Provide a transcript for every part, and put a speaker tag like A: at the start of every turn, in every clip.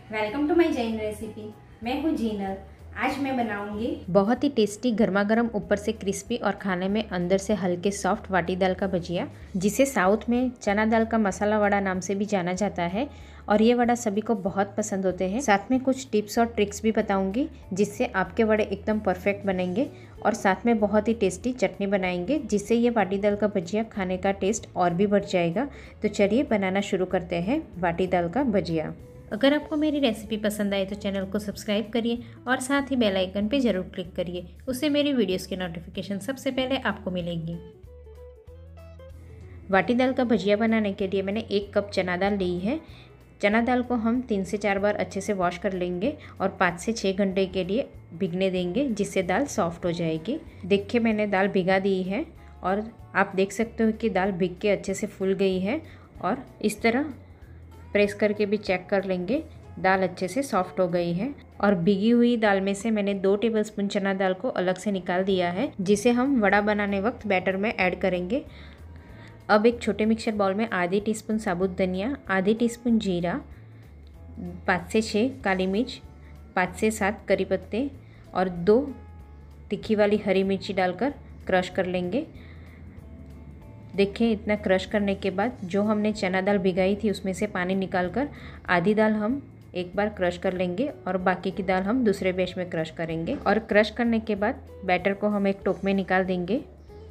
A: Welcome to my Jain recipe. मैं हूँ जीनल। आज मैं बनाऊंगी
B: बहुत ही टेस्टी गर्मा गर्म ऊपर से क्रिस्पी और खाने में अंदर से हल्के सॉफ्ट वाटी दाल का भजिया, जिसे साउथ में चना दाल का मसाला वड़ा नाम से भी जाना जाता है। और ये वड़ा सभी को बहुत पसंद होते हैं। साथ में कुछ टिप्स और ट्रिक्स भी बताऊंगी जिससे आपके वड़े एकदम परफेक्ट बनेंगे। और साथ में बहुत ही टेस्टी चटनी बनाएंगे जिससे ये वाटी दाल का भजिया खाने का टेस्ट और भी बढ़ जाएगा। तो चलिए बनाना शुरू करते हैं वाटी दाल का भजिया। अगर आपको मेरी रेसिपी पसंद आए तो चैनल को सब्सक्राइब करिए और साथ ही बेल आइकन पे ज़रूर क्लिक करिए। उससे मेरी वीडियोस की नोटिफिकेशन सबसे पहले आपको मिलेगी। वाटी दाल का भजिया बनाने के लिए मैंने 1 कप चना दाल ली है। चना दाल को हम 3 से 4 बार अच्छे से वॉश कर लेंगे और 5 से 6 घंटे के लिए भिगने देंगे जिससे दाल सॉफ्ट हो जाएगी। देखिए मैंने दाल भिगा दी है और आप देख सकते हो कि दाल भिग के अच्छे से फूल गई है। और इस तरह प्रेस करके भी चेक कर लेंगे, दाल अच्छे से सॉफ्ट हो गई है। और भिगी हुई दाल में से मैंने 2 टेबलस्पून चना दाल को अलग से निकाल दिया है, जिसे हम वड़ा बनाने वक्त बैटर में ऐड करेंगे। अब एक छोटे मिक्सर बाउल में आधी टीस्पून साबुत धनिया, आधी टीस्पून जीरा, 5 से 6 काली मिर्च, 5 से 7 करी पत्ते और 2 तीखी वाली हरी मिर्ची डालकर क्रश कर लेंगे। देखिए इतना क्रश करने के बाद जो हमने चना दाल भिगाई थी उसमें से पानी निकालकर आधी दाल हम एक बार क्रश कर लेंगे और बाकी की दाल हम दूसरे बैच में क्रश करेंगे। और क्रश करने के बाद बैटर को हम एक टोप में निकाल देंगे।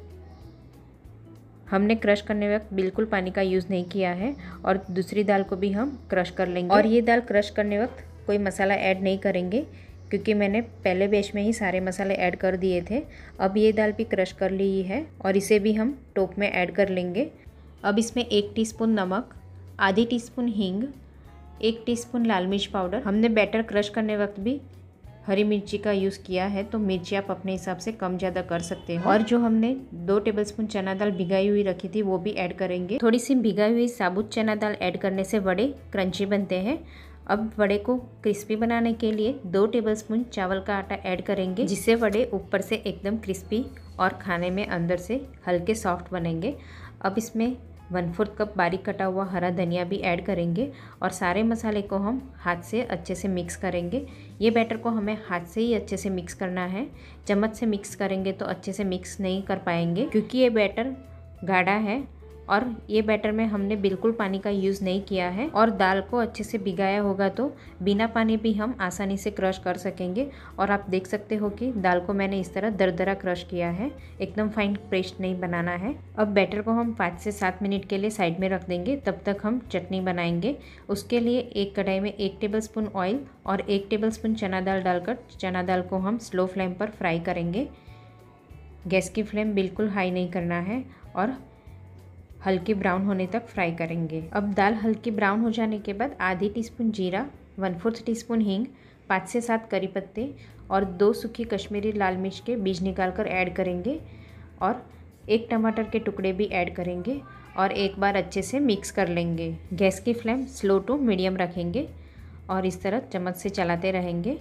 B: हमने क्रश करने वक्त बिल्कुल पानी का यूज़ नहीं किया है। और दूसरी दाल को भी हम क्रश कर लेंगे। और ये दाल क्रश करने वक्त कोई मसाला ऐड नहीं करेंगे क्योंकि मैंने पहले बैच में ही सारे मसाले ऐड कर दिए थे। अब ये दाल भी क्रश कर ली है और इसे भी हम टोप में ऐड कर लेंगे। अब इसमें 1 टीस्पून नमक, आधी टीस्पून हींग, 1 टीस्पून लाल मिर्च पाउडर। हमने बैटर क्रश करने वक्त भी हरी मिर्ची का यूज़ किया है, तो मिर्ची आप अपने हिसाब से कम ज़्यादा कर सकते हो। और जो हमने 2 टेबलस्पून चना दाल भिगाई हुई रखी थी वो भी ऐड करेंगे। थोड़ी सी भिगाई हुई साबुत चना दाल ऐड करने से वड़े क्रंची बनते हैं। अब वड़े को क्रिस्पी बनाने के लिए 2 टेबलस्पून चावल का आटा ऐड करेंगे जिससे वड़े ऊपर से एकदम क्रिस्पी और खाने में अंदर से हल्के सॉफ्ट बनेंगे। अब इसमें 1/4 कप बारीक कटा हुआ हरा धनिया भी ऐड करेंगे और सारे मसाले को हम हाथ से अच्छे से मिक्स करेंगे। ये बैटर को हमें हाथ से ही अच्छे से मिक्स करना है। चम्मच से मिक्स करेंगे तो अच्छे से मिक्स नहीं कर पाएंगे क्योंकि ये बैटर गाढ़ा है और ये बैटर में हमने बिल्कुल पानी का यूज़ नहीं किया है। और दाल को अच्छे से भिगाया होगा तो बिना पानी भी हम आसानी से क्रश कर सकेंगे। और आप देख सकते हो कि दाल को मैंने इस तरह दरदरा क्रश किया है, एकदम फाइन पेस्ट नहीं बनाना है। अब बैटर को हम 5 से 7 मिनट के लिए साइड में रख देंगे, तब तक हम चटनी बनाएंगे। उसके लिए एक कढ़ाई में 1 टेबलस्पून ऑयल और 1 टेबलस्पून चना दाल डालकर चना दाल को हम स्लो फ्लेम पर फ्राई करेंगे। गैस की फ्लेम बिल्कुल हाई नहीं करना है और हल्की ब्राउन होने तक फ्राई करेंगे। अब दाल हल्की ब्राउन हो जाने के बाद आधी टीस्पून जीरा, 1/4 टीस्पून हींग, 5 से 7 करी पत्ते और 2 सूखी कश्मीरी लाल मिर्च के बीज निकालकर ऐड करेंगे। और 1 टमाटर के टुकड़े भी ऐड करेंगे और एक बार अच्छे से मिक्स कर लेंगे। गैस की फ्लेम स्लो टू मीडियम रखेंगे और इस तरह चम्मच से चलाते रहेंगे।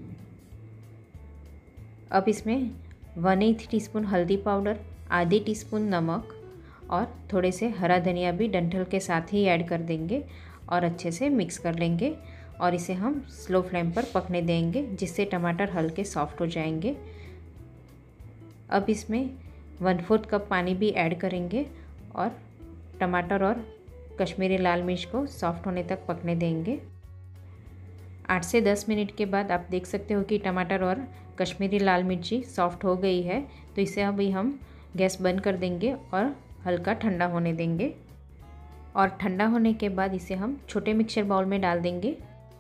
B: अब इसमें 1/8 टीस्पून हल्दी पाउडर, आधी टीस्पून नमक और थोड़े से हरा धनिया भी डंठल के साथ ही ऐड कर देंगे और अच्छे से मिक्स कर लेंगे। और इसे हम स्लो फ्लेम पर पकने देंगे जिससे टमाटर हल्के सॉफ्ट हो जाएंगे। अब इसमें 1/4 कप पानी भी ऐड करेंगे और टमाटर और कश्मीरी लाल मिर्च को सॉफ्ट होने तक पकने देंगे। 8 से 10 मिनट के बाद आप देख सकते हो कि टमाटर और कश्मीरी लाल मिर्ची सॉफ्ट हो गई है, तो इसे अभी हम गैस बंद कर देंगे और हल्का ठंडा होने देंगे। और ठंडा होने के बाद इसे हम छोटे मिक्सर बाउल में डाल देंगे।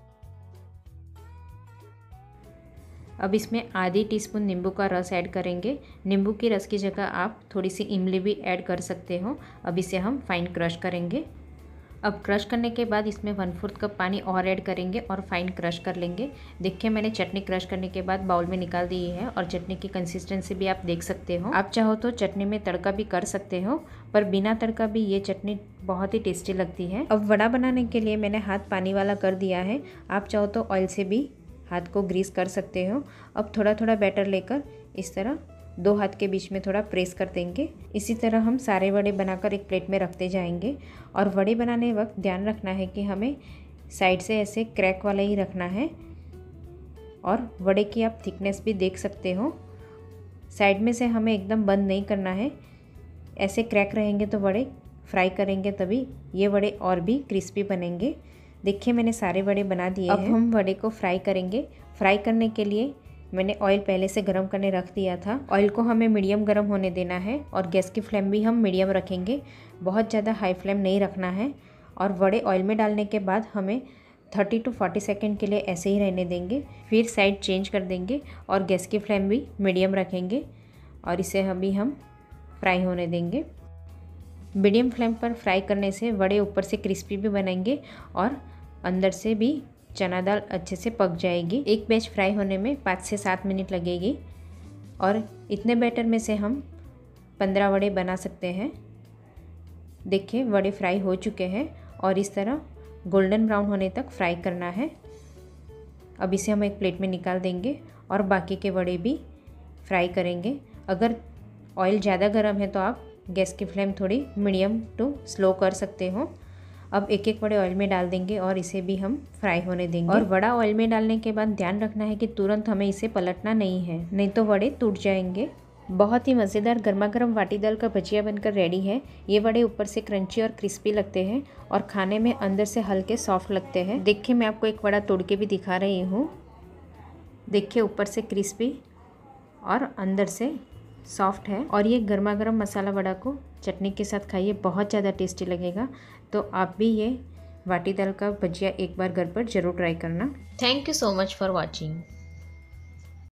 B: अब इसमें आधी टीस्पून नींबू का रस ऐड करेंगे। नींबू की रस की जगह आप थोड़ी सी इमली भी ऐड कर सकते हो। अब इसे हम फाइन क्रश करेंगे। अब क्रश करने के बाद इसमें 1/4 कप पानी और ऐड करेंगे और फाइन क्रश कर लेंगे। देखिए मैंने चटनी क्रश करने के बाद बाउल में निकाल दी है और चटनी की कंसिस्टेंसी भी आप देख सकते हो। आप चाहो तो चटनी में तड़का भी कर सकते हो, पर बिना तड़का भी ये चटनी बहुत ही टेस्टी लगती है। अब वड़ा बनाने के लिए मैंने हाथ पानी वाला कर दिया है। आप चाहो तो ऑयल से भी हाथ को ग्रीस कर सकते हो। अब थोड़ा थोड़ा बैटर लेकर इस तरह 2 हाथ के बीच में थोड़ा प्रेस कर देंगे। इसी तरह हम सारे वड़े बनाकर एक प्लेट में रखते जाएंगे। और वड़े बनाने वक्त ध्यान रखना है कि हमें साइड से ऐसे क्रैक वाला ही रखना है। और वड़े की आप थिकनेस भी देख सकते हो, साइड में से हमें एकदम बंद नहीं करना है। ऐसे क्रैक रहेंगे तो वड़े फ्राई करेंगे तभी ये वड़े और भी क्रिस्पी बनेंगे। देखिए मैंने सारे वड़े बना दिए हैं। अब हम वड़े को फ्राई करेंगे। फ्राई करने के लिए मैंने ऑयल पहले से गर्म करने रख दिया था। ऑयल को हमें मीडियम गर्म होने देना है और गैस की फ्लेम भी हम मीडियम रखेंगे, बहुत ज़्यादा हाई फ्लेम नहीं रखना है। और वड़े ऑयल में डालने के बाद हमें 30 to 40 सेकेंड के लिए ऐसे ही रहने देंगे, फिर साइड चेंज कर देंगे और गैस की फ्लेम भी मीडियम रखेंगे और इसे अभी हम फ्राई होने देंगे। मीडियम फ्लेम पर फ्राई करने से वड़े ऊपर से क्रिस्पी भी बनेंगे और अंदर से भी चना दाल अच्छे से पक जाएगी। एक बैच फ्राई होने में 5 से 7 मिनट लगेगी और इतने बैटर में से हम 15 वड़े बना सकते हैं। देखिए वड़े फ्राई हो चुके हैं और इस तरह गोल्डन ब्राउन होने तक फ्राई करना है। अब इसे हम एक प्लेट में निकाल देंगे और बाकी के वड़े भी फ्राई करेंगे। अगर ऑयल ज़्यादा गर्म है तो आप गैस की फ्लेम थोड़ी मीडियम टू स्लो कर सकते हो। अब एक एक वड़े ऑयल में डाल देंगे और इसे भी हम फ्राई होने देंगे। और वड़ा ऑयल में डालने के बाद ध्यान रखना है कि तुरंत हमें इसे पलटना नहीं है, नहीं तो वड़े टूट जाएंगे। बहुत ही मज़ेदार गर्मा गर्म वाटी दाल का भजिया बनकर रेडी है। ये वड़े ऊपर से क्रंची और क्रिस्पी लगते हैं और खाने में अंदर से हल्के सॉफ्ट लगते हैं। देखिए मैं आपको एक वड़ा तोड़ के भी दिखा रही हूँ। देखिए ऊपर से क्रिस्पी और अंदर से सॉफ्ट है। और ये गर्मा गर्म मसाला वड़ा को चटनी के साथ खाइए, बहुत ज़्यादा टेस्टी लगेगा। तो आप भी ये वाटी दाल का भजिया एक बार घर पर ज़रूर ट्राई करना।
C: Thank you so much for watching.